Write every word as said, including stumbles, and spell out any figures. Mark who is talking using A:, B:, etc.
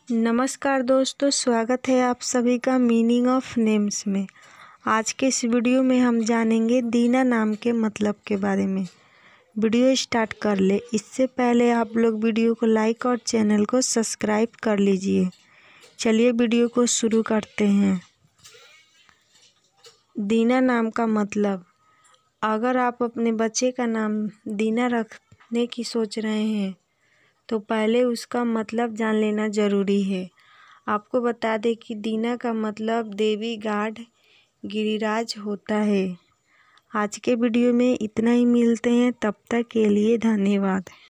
A: नमस्कार दोस्तों, स्वागत है आप सभी का मीनिंग ऑफ नेम्स में। आज के इस वीडियो में हम जानेंगे दीना नाम के मतलब के बारे में। वीडियो स्टार्ट कर ले इससे पहले आप लोग वीडियो को लाइक और चैनल को सब्सक्राइब कर लीजिए। चलिए वीडियो को शुरू करते हैं। दीना नाम का मतलब, अगर आप अपने बच्चे का नाम दीना रखने की सोच रहे हैं तो पहले उसका मतलब जान लेना ज़रूरी है। आपको बता दें कि दीना का मतलब देवी गॉड गिरिराज होता है। आज के वीडियो में इतना ही, मिलते हैं, तब तक के लिए धन्यवाद।